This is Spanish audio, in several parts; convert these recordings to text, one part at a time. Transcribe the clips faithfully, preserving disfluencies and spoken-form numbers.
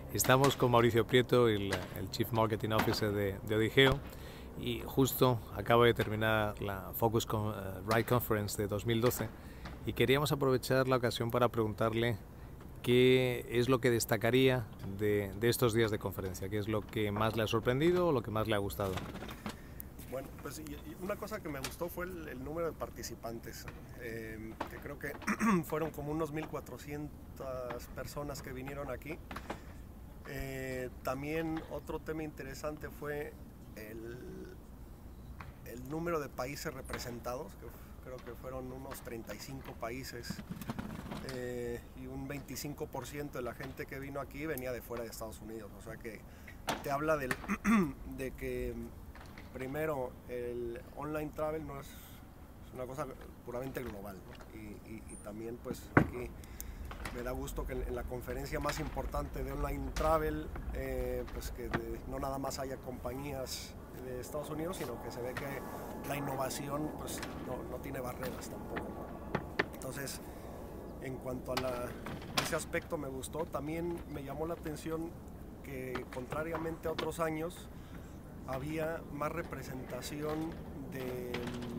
Estamos con Mauricio Prieto, el, el Chief Marketing Officer de, de Odigeo, y justo acaba de terminar la Focus Con, uh, Ride Conference de dos mil doce y queríamos aprovechar la ocasión para preguntarle qué es lo que destacaría de, de estos días de conferencia, qué es lo que más le ha sorprendido o lo que más le ha gustado. Bueno, pues una cosa que me gustó fue el, el número de participantes, eh, que creo que fueron como unos mil cuatrocientas personas que vinieron aquí. Eh, también otro tema interesante fue el, el número de países representados, que creo que fueron unos treinta y cinco países, eh, y un veinticinco por ciento de la gente que vino aquí venía de fuera de Estados Unidos. O sea que te habla del, de que primero el online travel no es, es una cosa puramente global, ¿no? y, y, y también pues aquí me da gusto que en la conferencia más importante de online travel, eh, pues que de, no nada más haya compañías de Estados Unidos, sino que se ve que la innovación pues no, no tiene barreras tampoco. Entonces, en cuanto a la, ese aspecto me gustó. También me llamó la atención que, contrariamente a otros años, había más representación de,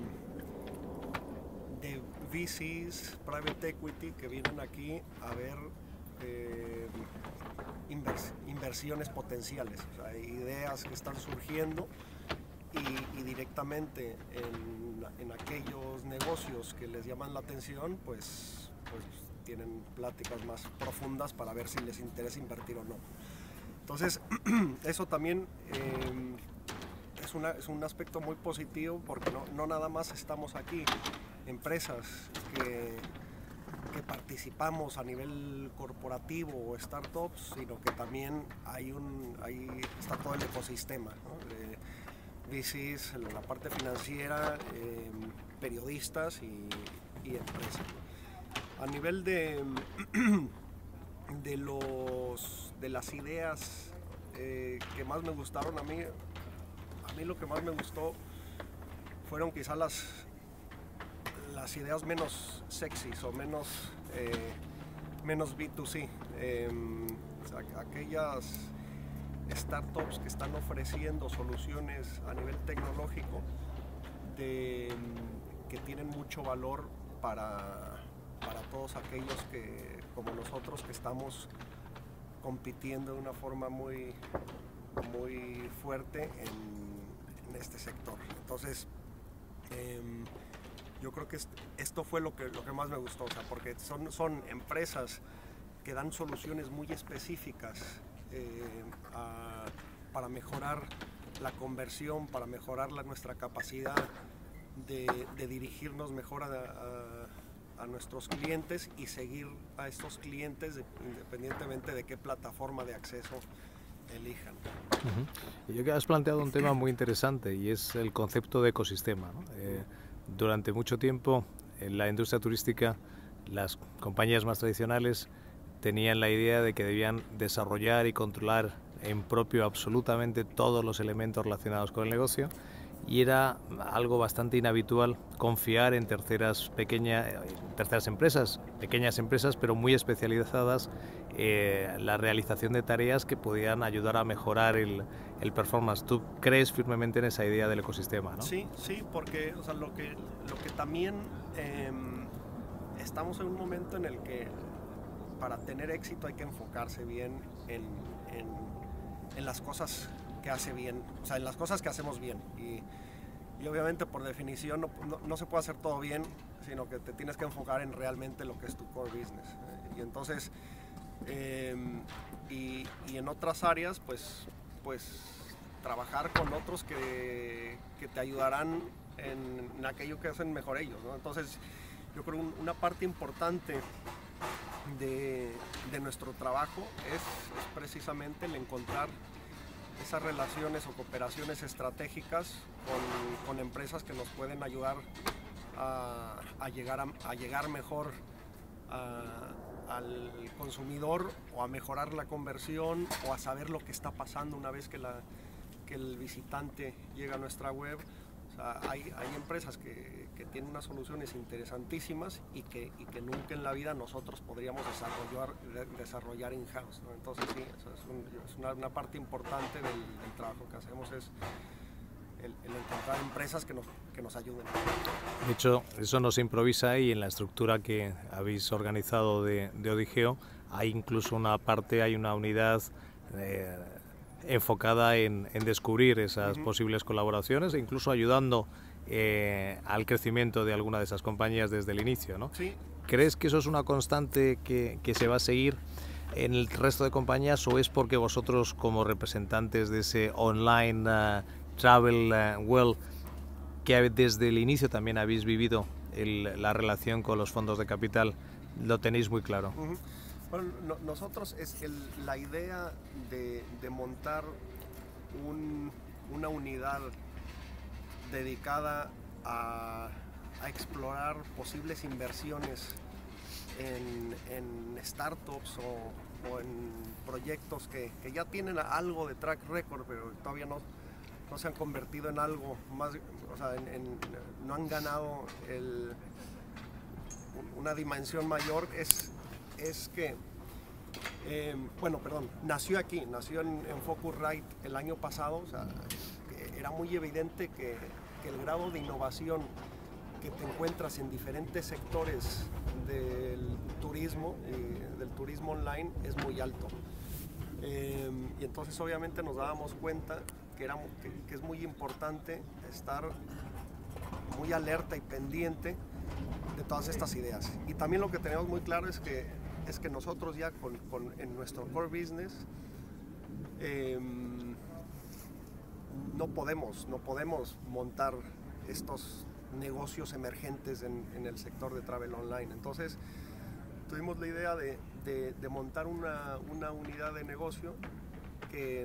de V Cs, Private Equity, que vienen aquí a ver eh, invers, inversiones potenciales, o sea, ideas que están surgiendo y, y directamente en, en aquellos negocios que les llaman la atención, pues, pues tienen pláticas más profundas para ver si les interesa invertir o no. Entonces, eso también eh, es, una, es un aspecto muy positivo, porque no, no nada más estamos aquí empresas que, que participamos a nivel corporativo o startups, sino que también hay un, hay, está todo el ecosistema, ¿no? De V Cs, la parte financiera, eh, periodistas y, y empresas. A nivel de, de, los, de las ideas eh, que más me gustaron, a mí, a mí lo que más me gustó fueron quizás las las ideas menos sexys o menos, eh, menos B dos C, eh, o sea, aquellas startups que están ofreciendo soluciones a nivel tecnológico de, que tienen mucho valor para, para todos aquellos que, como nosotros, que estamos compitiendo de una forma muy, muy fuerte en, en este sector. Entonces, eh, yo creo que esto fue lo que, lo que más me gustó, o sea, porque son, son empresas que dan soluciones muy específicas eh, a, para mejorar la conversión, para mejorar la, nuestra capacidad de, de dirigirnos mejor a, a, a nuestros clientes y seguir a estos clientes de, independientemente de qué plataforma de acceso elijan. Uh-huh. Yo creo que has planteado un tema muy interesante y es el concepto de ecosistema, ¿no? Eh, Durante mucho tiempo en la industria turística las compañías más tradicionales tenían la idea de que debían desarrollar y controlar en propio absolutamente todos los elementos relacionados con el negocio, y era algo bastante inhabitual confiar en terceras, pequeña, terceras empresas, pequeñas empresas pero muy especializadas, eh, la realización de tareas que podían ayudar a mejorar el, el performance. ¿Tú crees firmemente en esa idea del ecosistema, no? Sí, sí, porque o sea, lo, que, lo que también eh, estamos en un momento en el que para tener éxito hay que enfocarse bien en, en, en las cosas que hace bien, o sea, en las cosas que hacemos bien. Y, y obviamente, por definición, no, no, no se puede hacer todo bien, sino que te tienes que enfocar en realmente lo que es tu core business. Y entonces, eh, y, y en otras áreas, pues, pues trabajar con otros que, que te ayudarán en, en aquello que hacen mejor ellos, ¿no? Entonces, yo creo que una parte importante de, de nuestro trabajo es, es precisamente el encontrar esas relaciones o cooperaciones estratégicas con, con empresas que nos pueden ayudar a, a, llegar, a, a llegar mejor a, al consumidor, o a mejorar la conversión, o a saber lo que está pasando una vez que, la, que el visitante llega a nuestra web. O sea, hay, hay empresas que, que tiene unas soluciones interesantísimas y que, y que nunca en la vida nosotros podríamos desarrollar, de, desarrollar in-house, ¿no? Entonces sí, eso es, un, es una, una parte importante del, del trabajo que hacemos, es el, el encontrar empresas que nos, que nos ayuden. De hecho, eso no se improvisa y en la estructura que habéis organizado de, de Odigeo hay incluso una parte, hay una unidad eh, enfocada en, en descubrir esas uh-huh. posibles colaboraciones e incluso ayudando eh, al crecimiento de alguna de esas compañías desde el inicio, ¿no? Sí. ¿Crees que eso es una constante que, que se va a seguir en el resto de compañías o es porque vosotros como representantes de ese online uh, travel uh, well que desde el inicio también habéis vivido el, la relación con los fondos de capital, lo tenéis muy claro? Uh-huh. Bueno, no, nosotros es el, la idea de, de montar un, una unidad dedicada a, a explorar posibles inversiones en, en startups o, o en proyectos que, que ya tienen algo de track record, pero todavía no, no se han convertido en algo más, o sea, en, en, no han ganado el, una dimensión mayor, es, es que, eh, bueno, perdón, nació aquí, nació en, en Focusrite el año pasado, o sea, era muy evidente que, que el grado de innovación que te encuentras en diferentes sectores del turismo, eh, del turismo online, es muy alto. Eh, y entonces obviamente nos dábamos cuenta que, era, que, que es muy importante estar muy alerta y pendiente de todas estas ideas. Y también lo que tenemos muy claro es que, es que nosotros ya con, con, en nuestro core business eh, no podemos, no podemos montar estos negocios emergentes en, en el sector de travel online. Entonces tuvimos la idea de, de, de montar una, una unidad de negocio que,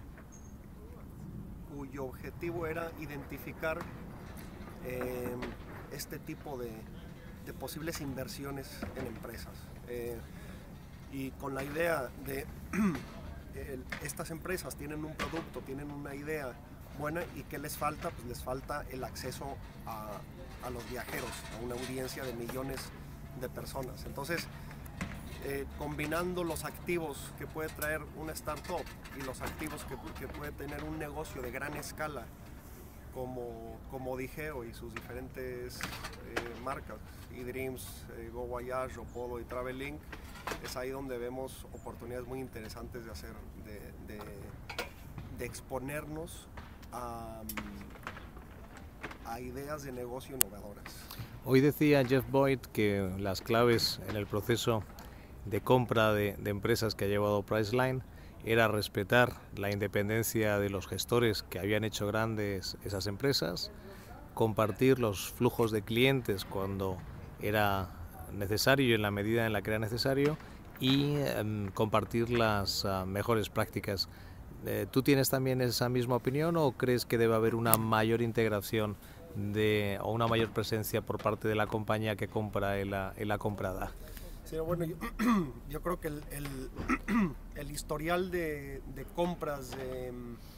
cuyo objetivo era identificar eh, este tipo de, de posibles inversiones en empresas. Eh, y con la idea de el, estas empresas tienen un producto, tienen una idea buena y ¿qué les falta? Pues les falta el acceso a, a los viajeros, a una audiencia de millones de personas. Entonces, eh, combinando los activos que puede traer una startup y los activos que, que puede tener un negocio de gran escala como, como Odigeo y sus diferentes eh, marcas, eDreams, eh, GoVoyage, Opodo y Travellink, es ahí donde vemos oportunidades muy interesantes de hacer, de, de, de exponernos A, a ideas de negocio innovadoras. Hoy decía Jeff Boyd que las claves en el proceso de compra de, de empresas que ha llevado Priceline era respetar la independencia de los gestores que habían hecho grandes esas empresas, compartir los flujos de clientes cuando era necesario y en la medida en la que era necesario y um, compartir las uh, mejores prácticas. ¿Tú tienes también esa misma opinión o crees que debe haber una mayor integración de, o una mayor presencia por parte de la compañía que compra en la, en la comprada? Sí, bueno, yo, yo creo que el, el, el historial de, de compras de,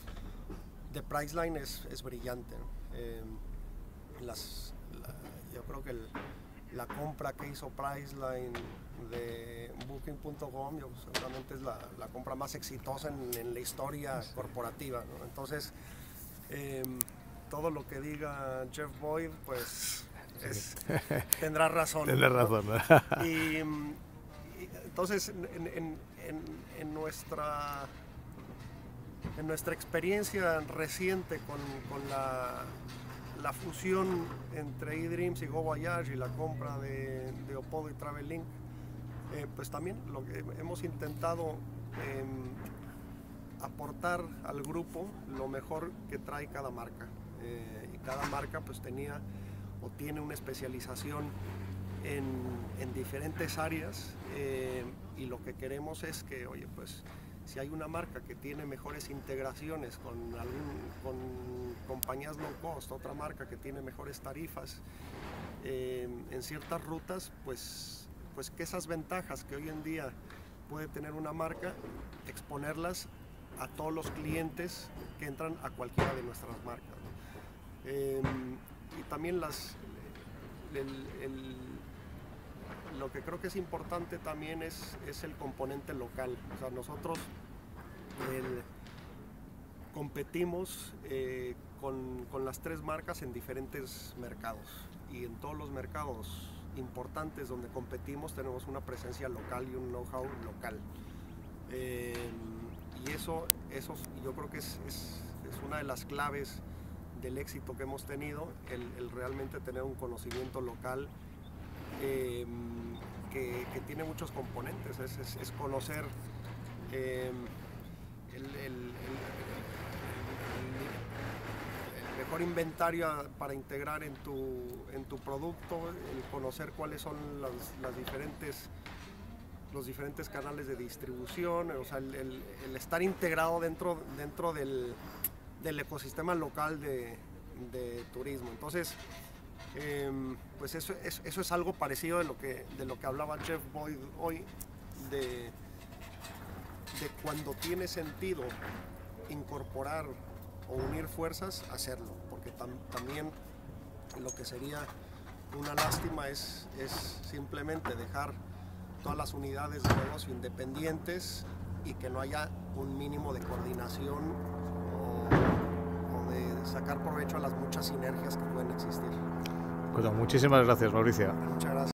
de Priceline es, es brillante, ¿no? Eh, las, la, yo creo que el, la compra que hizo Priceline de Booking punto com seguramente es la, la compra más exitosa en, en la historia corporativa, ¿no? Entonces eh, todo lo que diga Jeff Boyd pues es, tendrá razón. Tendrá razón, ¿no? Y, y entonces en, en, en, en nuestra en nuestra experiencia reciente con, con la la fusión entre eDreams y GoVoyage y la compra de, de Opodo y Travellink, eh, pues también lo que hemos intentado eh, aportar al grupo lo mejor que trae cada marca. Eh, y cada marca pues tenía o tiene una especialización en, en diferentes áreas eh, y lo que queremos es que, oye, pues si hay una marca que tiene mejores integraciones con, algún, con compañías low cost, otra marca que tiene mejores tarifas eh, en ciertas rutas, pues, pues que esas ventajas que hoy en día puede tener una marca, exponerlas a todos los clientes que entran a cualquiera de nuestras marcas, ¿no? Eh, y también las, el, el, lo que creo que es importante también es, es el componente local. O sea, nosotros el, competimos eh, con, con las tres marcas en diferentes mercados, y en todos los mercados importantes donde competimos tenemos una presencia local y un know-how local. Eh, y eso, eso yo creo que es, es, es una de las claves del éxito que hemos tenido, el, el realmente tener un conocimiento local eh, que, que tiene muchos componentes. Es, es, es conocer eh, el, el, el, el, el mejor inventario para integrar en tu, en tu producto, el conocer cuáles son las, las diferentes los diferentes canales de distribución, o sea, el, el, el estar integrado dentro, dentro del, del ecosistema local de, de turismo. Entonces, eh, pues eso, eso, eso es algo parecido de lo que, de lo que hablaba Jeff Boyd hoy, de, de cuando tiene sentido incorporar o unir fuerzas, hacerlo, porque tam, también lo que sería una lástima es, es simplemente dejar todas las unidades de negocio independientes y que no haya un mínimo de coordinación o, o de sacar provecho a las muchas sinergias que pueden existir. Pues muchísimas gracias, Mauricio. Muchas gracias.